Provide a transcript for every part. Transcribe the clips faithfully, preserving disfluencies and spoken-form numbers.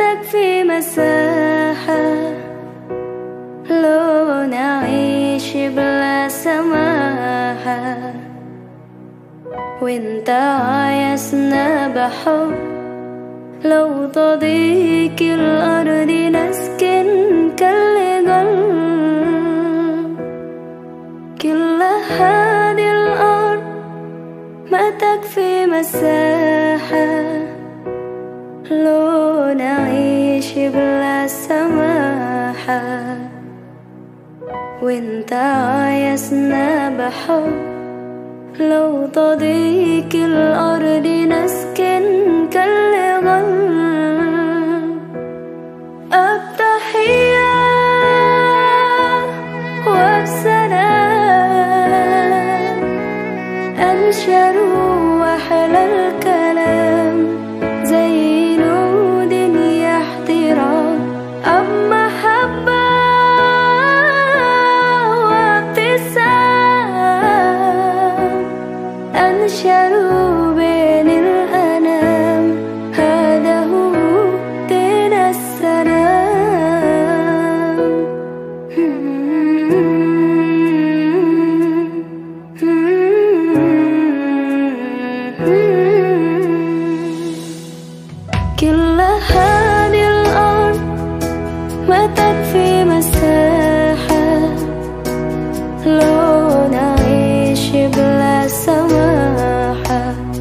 تكفي مساحة لو نعيش بلا سماحة، وانت عايزنا بحب لو تضيق الأرض نسكن كالجل. كل هذه الأرض ما تكفي مساحة لو نعيش بلا سماحة، وانت عايزنا بحب لو تضيق الأرض نسكن كالغل. التحية وبسلام أنشر وأحلى الكلام زي نود يحترام. أب محبة وابتسام أنشروا بين الأنام، هذا هو دين السلام. كل هذه الأرض ما تكفي مساحة لو نعيش بلا سماحة،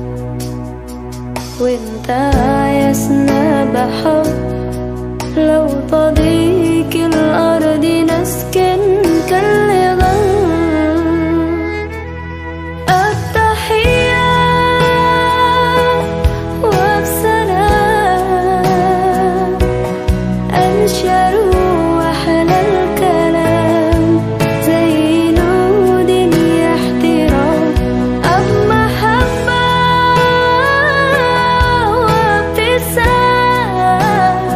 وانت عايزنا بحب لو تضيق الأرض نسكن كالغل. التحية وبسلام أنشروا وأحلى الكلام زي نود يحترام. أب محبة وابتسام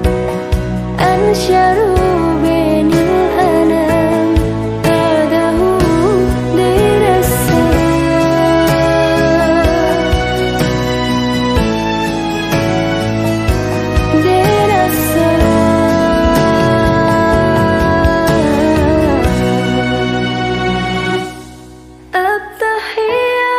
أنشروا بين الأنام، هذا هو دين السلام. دين السلام. التحية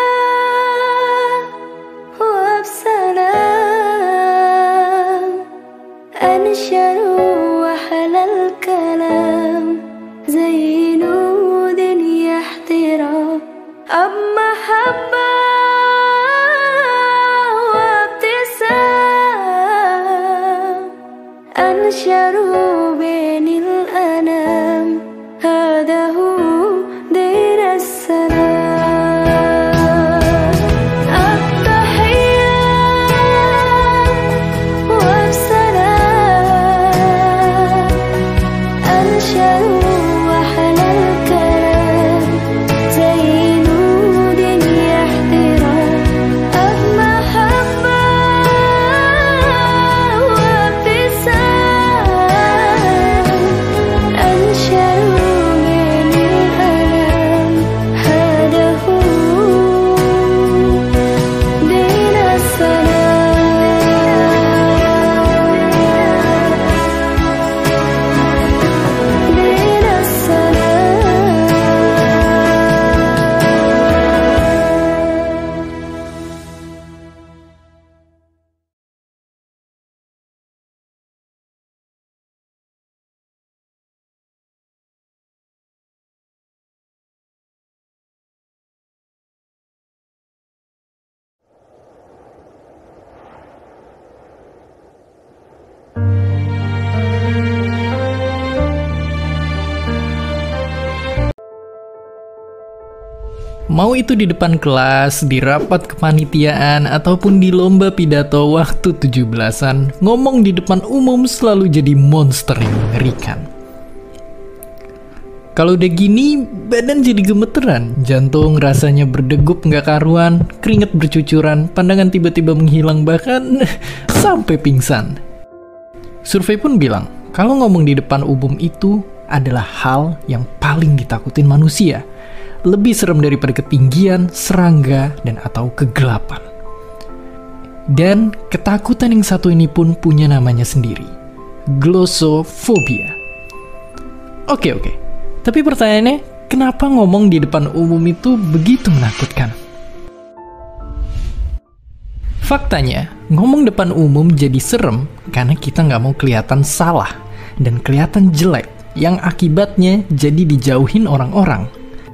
وبسلام أنشروا وأحلى الكلام زي نود يحترام. أب محبة وابتسام أنشروا بين الأنام، هذا هو دين السلام. التحية وبسلام أنشروا وأحلى الكلام زي نود يحترام. أب محبة وابتسام أنشروا بين الأنام، هذا هو دين السلام. دين Mau itu di depan kelas, di rapat kepanitiaan, ataupun di lomba pidato waktu tujuh belasan, ngomong di depan umum selalu jadi monster yang mengerikan. Kalau udah gini, badan jadi gemeteran, jantung rasanya berdegup nggak karuan, keringat bercucuran, pandangan tiba-tiba menghilang, bahkan sampai pingsan. Survei pun bilang, kalau ngomong di depan umum itu adalah hal yang paling ditakutin manusia. Lebih serem daripada ketinggian, serangga, dan atau kegelapan. Dan ketakutan yang satu ini pun punya namanya sendiri, glossophobia. Oke oke, tapi pertanyaannya, kenapa ngomong di depan umum itu begitu menakutkan? Faktanya, ngomong depan umum jadi serem karena kita nggak mau kelihatan salah dan kelihatan jelek, yang akibatnya jadi dijauhin orang-orang.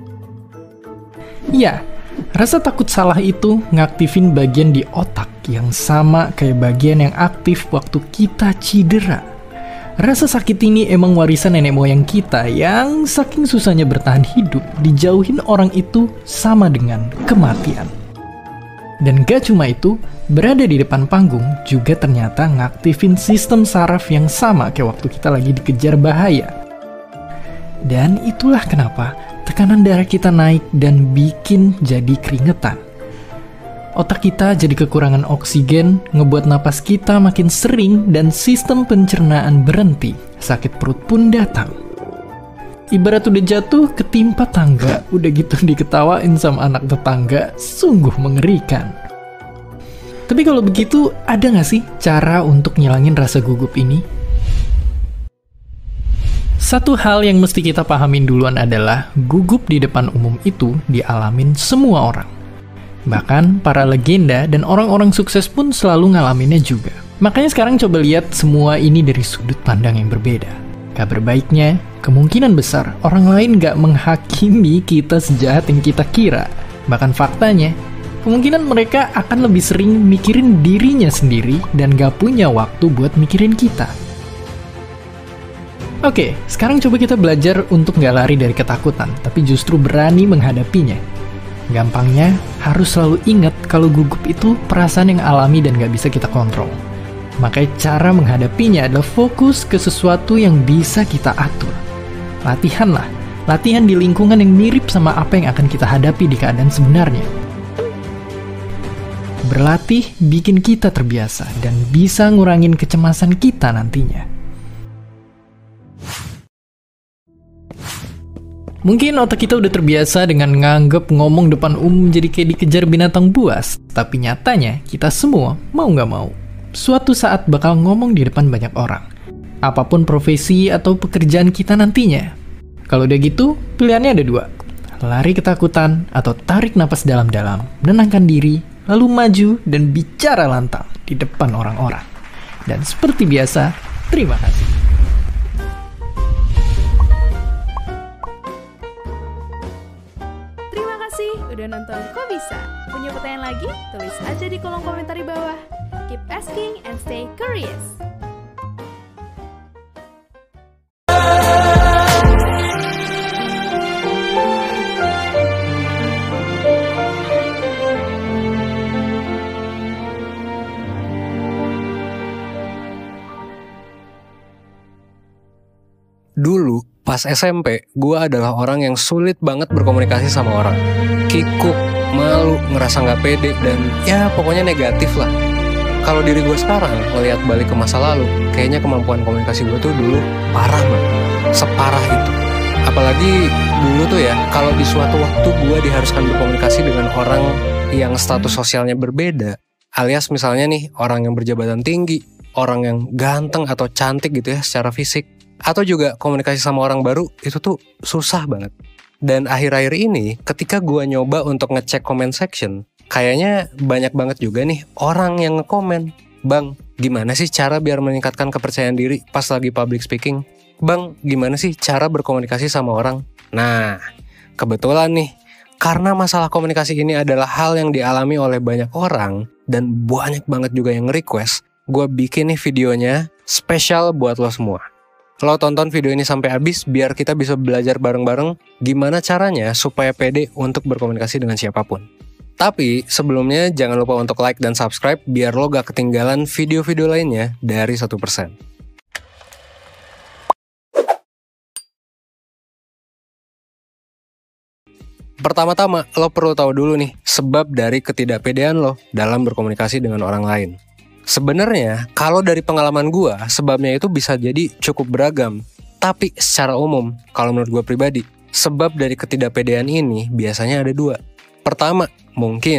Ya, rasa takut salah itu ngaktifin bagian di otak yang sama kayak bagian yang aktif waktu kita cedera. Rasa sakit ini emang warisan nenek moyang kita yang saking susahnya bertahan hidup, dijauhin orang itu sama dengan kematian. Dan gak cuma itu, berada di depan panggung juga ternyata ngaktifin sistem saraf yang sama kayak waktu kita lagi dikejar bahaya. Dan itulah kenapa tekanan darah kita naik dan bikin jadi keringetan. Otak kita jadi kekurangan oksigen, ngebuat napas kita makin sering dan sistem pencernaan berhenti. Sakit perut pun datang. Ibarat udah jatuh ketimpa tangga, udah gitu diketawain sama anak tetangga, sungguh mengerikan. Tapi kalau begitu, ada nggak sih cara untuk ngilangin rasa gugup ini? Satu hal yang mesti kita pahamin duluan adalah gugup di depan umum itu dialamin semua orang. Bahkan para legenda dan orang-orang sukses pun selalu ngalaminnya juga. Makanya sekarang coba lihat semua ini dari sudut pandang yang berbeda. Kabar baiknya, kemungkinan besar orang lain gak menghakimi kita sejahat yang kita kira. Bahkan faktanya, kemungkinan mereka akan lebih sering mikirin dirinya sendiri dan gak punya waktu buat mikirin kita. Oke, sekarang coba kita belajar untuk gak lari dari ketakutan, tapi justru berani menghadapinya. Gampangnya, harus selalu ingat kalau gugup itu perasaan yang alami dan gak bisa kita kontrol. Makanya cara menghadapinya adalah fokus ke sesuatu yang bisa kita atur. Latihan lah, latihan di lingkungan yang mirip sama apa yang akan kita hadapi di keadaan sebenarnya. Berlatih bikin kita terbiasa dan bisa ngurangin kecemasan kita nantinya. Mungkin otak kita udah terbiasa dengan nganggep ngomong depan umum jadi kayak dikejar binatang buas. Tapi nyatanya, kita semua, mau nggak mau, suatu saat bakal ngomong di depan banyak orang. Apapun profesi atau pekerjaan kita nantinya. Kalau udah gitu, pilihannya ada dua. Lari ketakutan atau tarik napas dalam-dalam, menenangkan diri, lalu maju dan bicara lantang di depan orang-orang. Dan seperti biasa, terima kasih. Udah nonton Kok Bisa? Punya pertanyaan lagi? Tulis aja di kolom komentar di bawah. Keep asking and stay curious. Dulu, pas S M P, gue adalah orang yang sulit banget berkomunikasi sama orang. Kikuk, malu, ngerasa gak pede, dan ya pokoknya negatif lah. Kalau diri gue sekarang, ngeliat balik ke masa lalu, kayaknya kemampuan komunikasi gue tuh dulu parah banget. Separah itu. Apalagi dulu tuh ya, kalau di suatu waktu gue diharuskan berkomunikasi dengan orang yang status sosialnya berbeda, alias misalnya nih, orang yang berjabatan tinggi, orang yang ganteng atau cantik gitu ya secara fisik, atau juga komunikasi sama orang baru, itu tuh susah banget. Dan akhir-akhir ini, ketika gue nyoba untuk ngecek comment section, kayaknya banyak banget juga nih orang yang ngekomen, "Bang, gimana sih cara biar meningkatkan kepercayaan diri pas lagi public speaking? Bang, gimana sih cara berkomunikasi sama orang?" Nah, kebetulan nih, karena masalah komunikasi ini adalah hal yang dialami oleh banyak orang, dan banyak banget juga yang nge-request, gue bikin nih videonya spesial buat lo semua. Lo tonton video ini sampai habis biar kita bisa belajar bareng-bareng gimana caranya supaya pede untuk berkomunikasi dengan siapapun. Tapi sebelumnya jangan lupa untuk like dan subscribe biar lo gak ketinggalan video-video lainnya dari satu persen. Pertama-tama, lo perlu tahu dulu nih sebab dari ketidakpedean lo dalam berkomunikasi dengan orang lain. Sebenarnya, kalau dari pengalaman gue, sebabnya itu bisa jadi cukup beragam. Tapi secara umum, kalau menurut gue pribadi, sebab dari ketidakpedean ini biasanya ada dua. Pertama, mungkin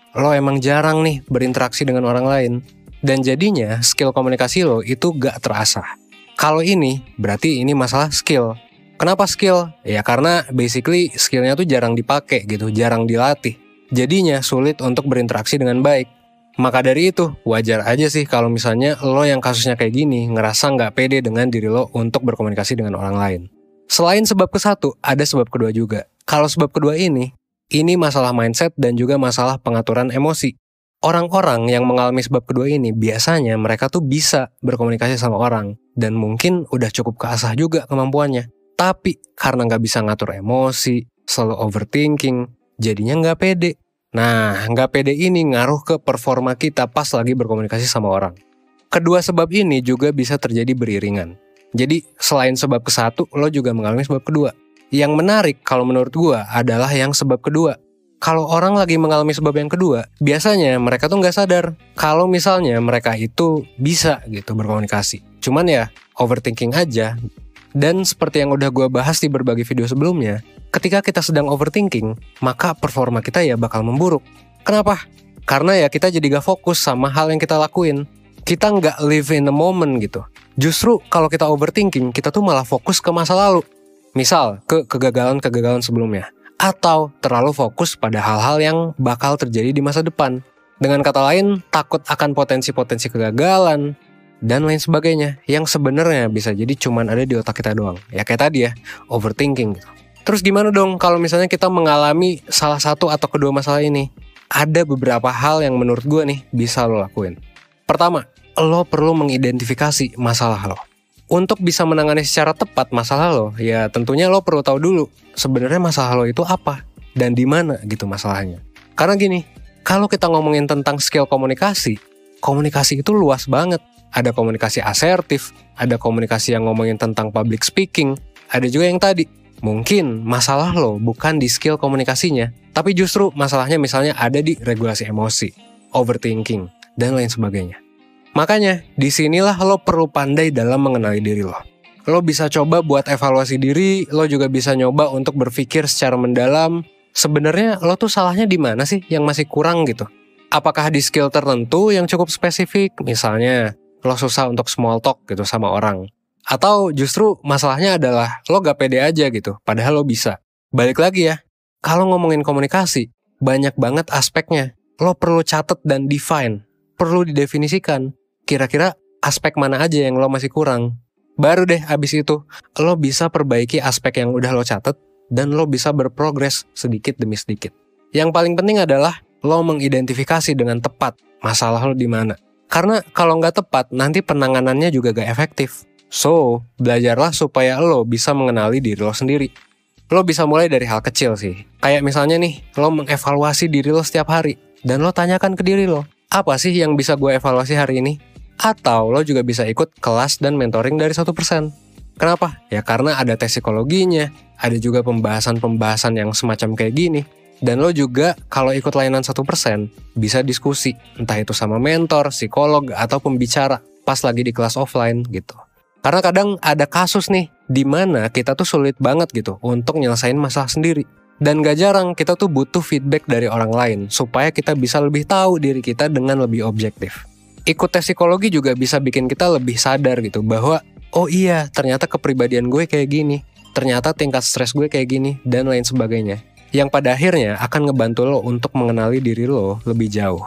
lo emang jarang nih berinteraksi dengan orang lain. Dan jadinya skill komunikasi lo itu gak terasah. Kalau ini, berarti ini masalah skill. Kenapa skill? Ya karena basically skillnya tuh jarang dipakai gitu, jarang dilatih. Jadinya sulit untuk berinteraksi dengan baik. Maka dari itu, wajar aja sih kalau misalnya lo yang kasusnya kayak gini ngerasa gak pede dengan diri lo untuk berkomunikasi dengan orang lain. Selain sebab ke satu, ada sebab kedua juga. Kalau sebab kedua ini, ini masalah mindset dan juga masalah pengaturan emosi. Orang-orang yang mengalami sebab kedua ini biasanya mereka tuh bisa berkomunikasi sama orang dan mungkin udah cukup keasah juga kemampuannya. Tapi karena nggak bisa ngatur emosi, selalu overthinking, jadinya nggak pede. Nah, nggak pede ini ngaruh ke performa kita pas lagi berkomunikasi sama orang. Kedua sebab ini juga bisa terjadi beriringan. Jadi selain sebab ke satu, lo juga mengalami sebab kedua. Yang menarik kalau menurut gua adalah yang sebab kedua. Kalau orang lagi mengalami sebab yang kedua, biasanya mereka tuh nggak sadar kalau misalnya mereka itu bisa gitu berkomunikasi. Cuman ya overthinking aja. Dan seperti yang udah gue bahas di berbagai video sebelumnya, ketika kita sedang overthinking, maka performa kita ya bakal memburuk. Kenapa? Karena ya kita jadi gak fokus sama hal yang kita lakuin. Kita nggak live in the moment gitu. Justru kalau kita overthinking, kita tuh malah fokus ke masa lalu. Misal ke kegagalan-kegagalan sebelumnya. Atau terlalu fokus pada hal-hal yang bakal terjadi di masa depan. Dengan kata lain, takut akan potensi-potensi kegagalan, dan lain sebagainya, yang sebenarnya bisa jadi cuman ada di otak kita doang. Ya kayak tadi ya, overthinking gitu. Terus gimana dong kalau misalnya kita mengalami salah satu atau kedua masalah ini? Ada beberapa hal yang menurut gue nih bisa lo lakuin. Pertama, lo perlu mengidentifikasi masalah lo. Untuk bisa menangani secara tepat masalah lo, ya tentunya lo perlu tahu dulu sebenarnya masalah lo itu apa dan di mana gitu masalahnya. Karena gini, kalau kita ngomongin tentang skill komunikasi, komunikasi itu luas banget. Ada komunikasi asertif, ada komunikasi yang ngomongin tentang public speaking, ada juga yang tadi, mungkin masalah lo bukan di skill komunikasinya, tapi justru masalahnya misalnya ada di regulasi emosi, overthinking, dan lain sebagainya. Makanya, disinilah lo perlu pandai dalam mengenali diri lo. Lo bisa coba buat evaluasi diri, lo juga bisa nyoba untuk berpikir secara mendalam, sebenarnya lo tuh salahnya di mana sih yang masih kurang gitu. Apakah di skill tertentu yang cukup spesifik, misalnya lo susah untuk small talk gitu sama orang. Atau justru masalahnya adalah lo gak pede aja gitu, padahal lo bisa. Balik lagi ya, kalau ngomongin komunikasi, banyak banget aspeknya. Lo perlu catat dan define, perlu didefinisikan. Kira-kira aspek mana aja yang lo masih kurang. Baru deh abis itu, lo bisa perbaiki aspek yang udah lo catat, dan lo bisa berprogres sedikit demi sedikit. Yang paling penting adalah lo mengidentifikasi dengan tepat masalah lo di mana. Karena kalau nggak tepat, nanti penanganannya juga gak efektif. So, belajarlah supaya lo bisa mengenali diri lo sendiri. Lo bisa mulai dari hal kecil sih. Kayak misalnya nih, lo mengevaluasi diri lo setiap hari. Dan lo tanyakan ke diri lo, apa sih yang bisa gue evaluasi hari ini? Atau lo juga bisa ikut kelas dan mentoring dari satu persen. Kenapa? Ya karena ada tes psikologinya, ada juga pembahasan-pembahasan yang semacam kayak gini. Dan lo juga kalau ikut layanan satu persen, bisa diskusi, entah itu sama mentor, psikolog, atau pembicara, pas lagi di kelas offline gitu. Karena kadang ada kasus nih, di mana kita tuh sulit banget gitu untuk nyelesain masalah sendiri. Dan gak jarang kita tuh butuh feedback dari orang lain, supaya kita bisa lebih tahu diri kita dengan lebih objektif. Ikut tes psikologi juga bisa bikin kita lebih sadar gitu, bahwa oh iya, ternyata kepribadian gue kayak gini, ternyata tingkat stres gue kayak gini, dan lain sebagainya. Yang pada akhirnya akan ngebantu lo untuk mengenali diri lo lebih jauh.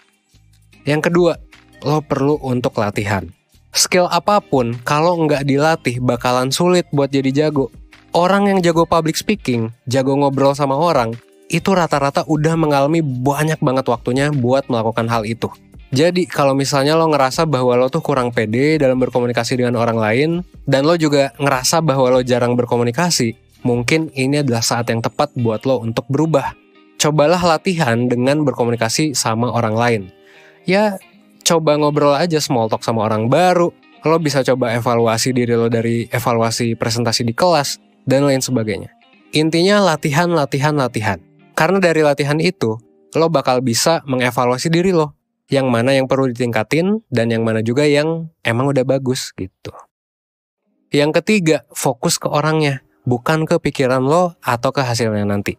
Yang kedua, lo perlu untuk latihan. Skill apapun, kalau nggak dilatih bakalan sulit buat jadi jago. Orang yang jago public speaking, jago ngobrol sama orang, itu rata-rata udah mengalami banyak banget waktunya buat melakukan hal itu. Jadi kalau misalnya lo ngerasa bahwa lo tuh kurang pede dalam berkomunikasi dengan orang lain, dan lo juga ngerasa bahwa lo jarang berkomunikasi, mungkin ini adalah saat yang tepat buat lo untuk berubah. Cobalah latihan dengan berkomunikasi sama orang lain. Ya, coba ngobrol aja small talk sama orang baru. Lo bisa coba evaluasi diri lo dari evaluasi presentasi di kelas, dan lain sebagainya. Intinya latihan, latihan, latihan. Karena dari latihan itu, lo bakal bisa mengevaluasi diri lo. Yang mana yang perlu ditingkatin, dan yang mana juga yang emang udah bagus gitu. Yang ketiga, fokus ke orangnya, bukan ke pikiran lo atau ke hasilnya nanti.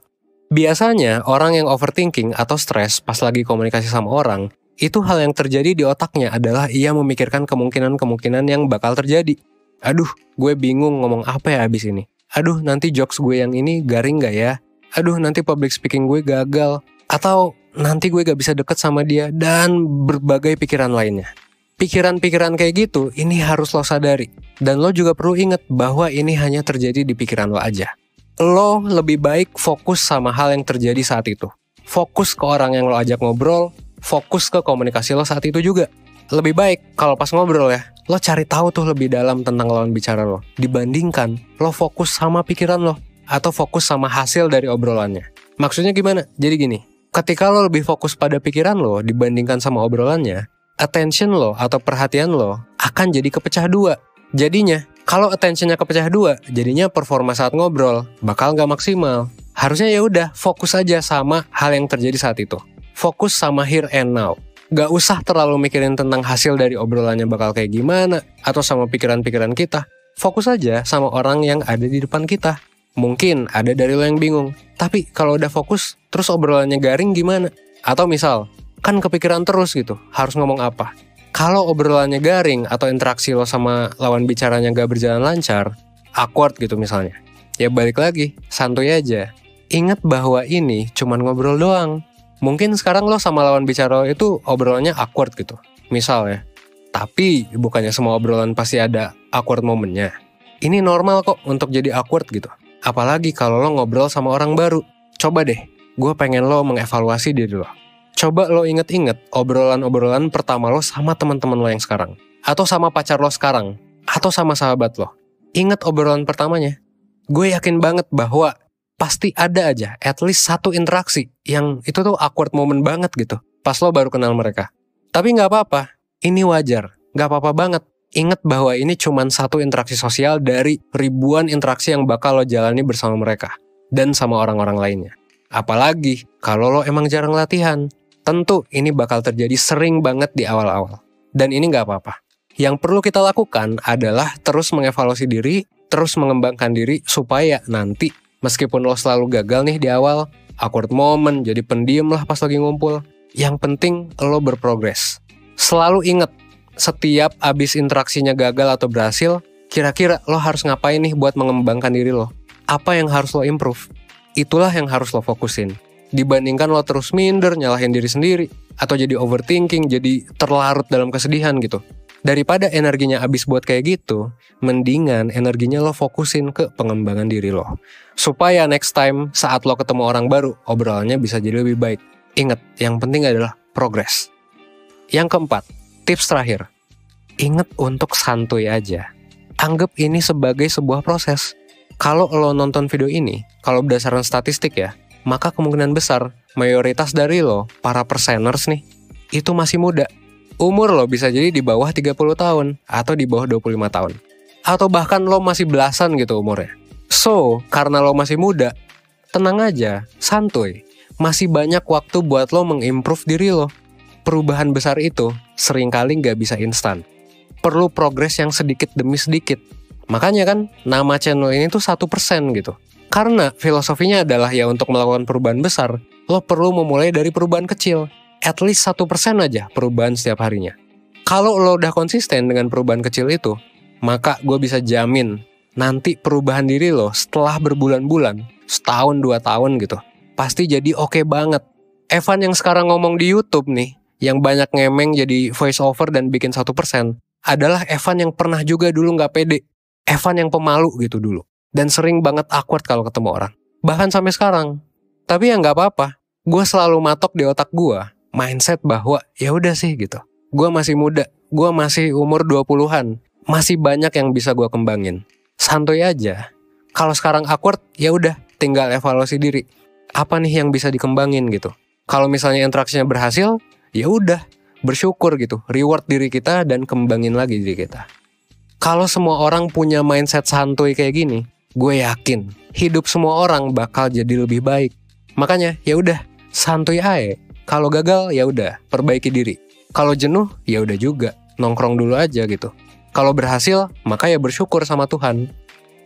Biasanya orang yang overthinking atau stres pas lagi komunikasi sama orang, itu hal yang terjadi di otaknya adalah ia memikirkan kemungkinan-kemungkinan yang bakal terjadi. Aduh, gue bingung ngomong apa ya abis ini. Aduh, nanti jokes gue yang ini garing gak ya? Aduh, nanti public speaking gue gagal. Atau nanti gue gak bisa deket sama dia. Dan berbagai pikiran lainnya. Pikiran-pikiran kayak gitu, ini harus lo sadari. Dan lo juga perlu ingat bahwa ini hanya terjadi di pikiran lo aja. Lo lebih baik fokus sama hal yang terjadi saat itu. Fokus ke orang yang lo ajak ngobrol. Fokus ke komunikasi lo saat itu juga. Lebih baik kalau pas ngobrol ya, lo cari tahu tuh lebih dalam tentang lawan bicara lo. Dibandingkan lo fokus sama pikiran lo. Atau fokus sama hasil dari obrolannya. Maksudnya gimana? Jadi gini, ketika lo lebih fokus pada pikiran lo dibandingkan sama obrolannya, attention lo atau perhatian lo akan jadi kepecah dua. Jadinya, kalau attentionnya kepecah dua, jadinya performa saat ngobrol bakal gak maksimal. Harusnya ya udah fokus aja sama hal yang terjadi saat itu. Fokus sama here and now. Gak usah terlalu mikirin tentang hasil dari obrolannya bakal kayak gimana, atau sama pikiran-pikiran kita. Fokus aja sama orang yang ada di depan kita. Mungkin ada dari lo yang bingung, tapi kalau udah fokus, terus obrolannya garing gimana? Atau misal, kan kepikiran terus gitu, harus ngomong apa? Kalau obrolannya garing atau interaksi lo sama lawan bicaranya gak berjalan lancar, awkward gitu misalnya, ya balik lagi, santuy aja. Ingat bahwa ini cuman ngobrol doang. Mungkin sekarang lo sama lawan bicara lo itu obrolannya awkward gitu. Misal ya. Tapi bukannya semua obrolan pasti ada awkward momennya. Ini normal kok untuk jadi awkward gitu. Apalagi kalau lo ngobrol sama orang baru. Coba deh, gue pengen lo mengevaluasi diri lo. Coba lo inget-inget obrolan-obrolan pertama lo sama teman-teman lo yang sekarang. Atau sama pacar lo sekarang. Atau sama sahabat lo. Ingat obrolan pertamanya. Gue yakin banget bahwa pasti ada aja at least satu interaksi yang itu tuh awkward moment banget gitu pas lo baru kenal mereka. Tapi gak apa-apa, ini wajar, gak apa-apa banget. Ingat bahwa ini cuman satu interaksi sosial dari ribuan interaksi yang bakal lo jalani bersama mereka dan sama orang-orang lainnya. Apalagi kalau lo emang jarang latihan, tentu ini bakal terjadi sering banget di awal-awal. Dan ini gak apa-apa. Yang perlu kita lakukan adalah terus mengevaluasi diri, terus mengembangkan diri supaya nanti meskipun lo selalu gagal nih di awal, awkward moment, jadi pendiam lah pas lagi ngumpul. Yang penting lo berprogres. Selalu inget, setiap abis interaksinya gagal atau berhasil, kira-kira lo harus ngapain nih buat mengembangkan diri lo? Apa yang harus lo improve? Itulah yang harus lo fokusin. Dibandingkan lo terus minder, nyalahin diri sendiri, atau jadi overthinking, jadi terlarut dalam kesedihan gitu. Daripada energinya habis buat kayak gitu, mendingan energinya lo fokusin ke pengembangan diri lo. Supaya next time saat lo ketemu orang baru, obrolannya bisa jadi lebih baik. Ingat, yang penting adalah progress. Yang keempat, tips terakhir. Ingat untuk santuy aja. Anggap ini sebagai sebuah proses. Kalau lo nonton video ini, kalau berdasarkan statistik ya, maka kemungkinan besar mayoritas dari lo, para perseners nih, itu masih muda. Umur lo bisa jadi di bawah tiga puluh tahun atau di bawah dua puluh lima tahun. Atau bahkan lo masih belasan gitu umurnya. So, karena lo masih muda, tenang aja, santuy. Masih banyak waktu buat lo mengimprove diri lo. Perubahan besar itu seringkali gak bisa instan. Perlu progres yang sedikit demi sedikit. Makanya kan nama channel ini tuh satu persen gitu. Karena filosofinya adalah ya untuk melakukan perubahan besar, lo perlu memulai dari perubahan kecil. At least satu persen aja perubahan setiap harinya. Kalau lo udah konsisten dengan perubahan kecil itu, maka gue bisa jamin nanti perubahan diri lo setelah berbulan-bulan, setahun dua tahun gitu, pasti jadi oke banget. Evan yang sekarang ngomong di YouTube nih, yang banyak ngemeng jadi voice over dan bikin satu persen, adalah Evan yang pernah juga dulu gak pede. Evan yang pemalu gitu dulu. Dan sering banget awkward kalau ketemu orang. Bahkan sampai sekarang. Tapi ya gak apa-apa. Gue selalu matok di otak gue mindset bahwa ya udah sih gitu. Gue masih muda, gue masih umur dua puluhan, masih banyak yang bisa gue kembangin. Santuy aja. Kalau sekarang awkward, ya udah tinggal evaluasi diri. Apa nih yang bisa dikembangin gitu. Kalau misalnya interaksinya berhasil, ya udah bersyukur gitu, reward diri kita dan kembangin lagi diri kita. Kalau semua orang punya mindset santuy kayak gini, gue yakin hidup semua orang bakal jadi lebih baik. Makanya ya udah santuy aja. Kalau gagal ya udah perbaiki diri. Kalau jenuh ya udah juga nongkrong dulu aja gitu. Kalau berhasil maka ya bersyukur sama Tuhan.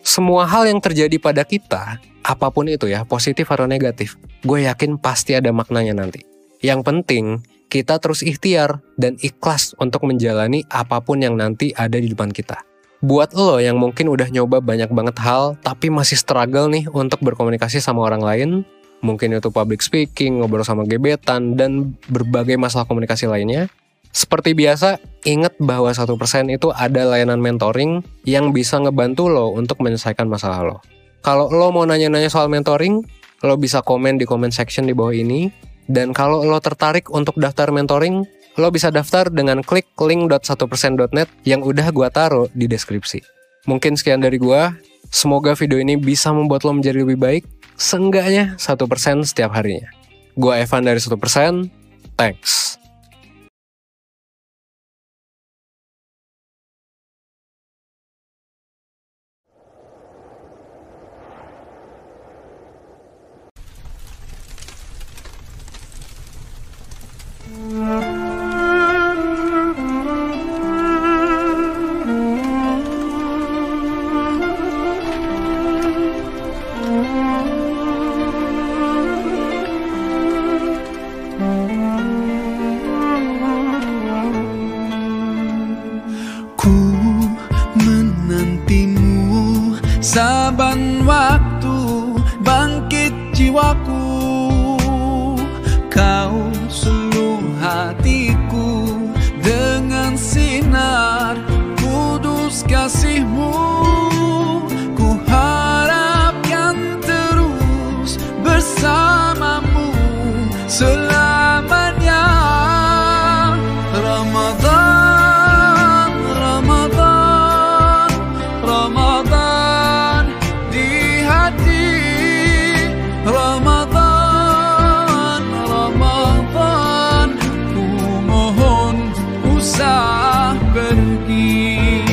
Semua hal yang terjadi pada kita, apapun itu ya, positif atau negatif, gue yakin pasti ada maknanya nanti. Yang penting, kita terus ikhtiar dan ikhlas untuk menjalani apapun yang nanti ada di depan kita. Buat lo yang mungkin udah nyoba banyak banget hal, tapi masih struggle nih untuk berkomunikasi sama orang lain, mungkin itu public speaking, ngobrol sama gebetan, dan berbagai masalah komunikasi lainnya, seperti biasa, ingat bahwa satu persen itu ada layanan mentoring yang bisa ngebantu lo untuk menyelesaikan masalah lo. Kalau lo mau nanya-nanya soal mentoring, lo bisa komen di comment section di bawah ini. Dan kalau lo tertarik untuk daftar mentoring, lo bisa daftar dengan klik link dot satu persen dot net yang udah gua taruh di deskripsi. Mungkin sekian dari gua. Semoga video ini bisa membuat lo menjadi lebih baik, seenggaknya satu persen setiap harinya. Gua Evan dari satu persen, thanks. Ku menantimu saban waktu, bangkit jiwaku. Kau suluh hatiku dengan sinar kudus kasihmu. Ku harapkan terus bersamamu selamanya. Ramadan, Ramadan, Ramadan di hati. Ramadan, Ramadan, ku mohon usah pergi.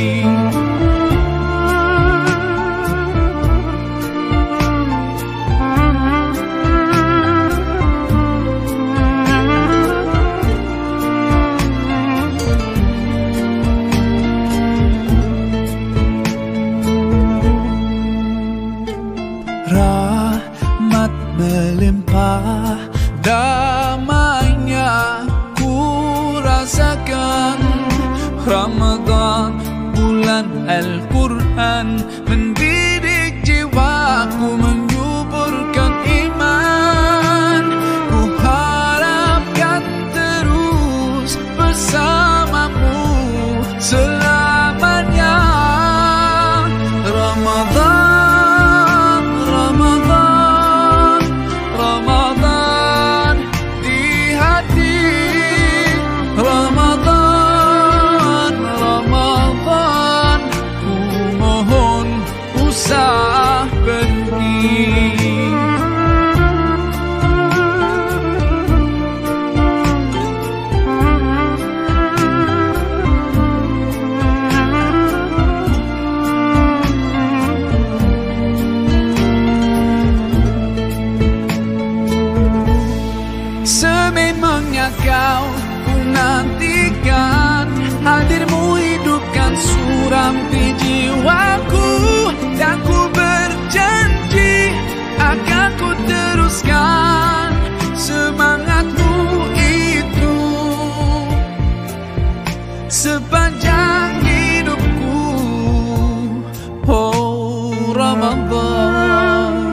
Rahmat melimpah, damainya ku rasakan. Ramadan, bulan Al-Quran, mendidik jiwaku, menyuburkan iman. Ku harapkan terus bersamamu selamanya. Ramadan, Ramadan, Ramadan di hati. Ramadan, Ramadan, ku mohon usah pergi. Sememangnya kau ku nantikan, hadirmu hidupkan suram di jiwaku. Dan ku berjanji akan ku teruskan semangatmu itu sepanjang hidupku. Oh Ramadan,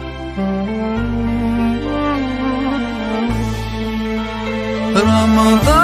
Ramadan.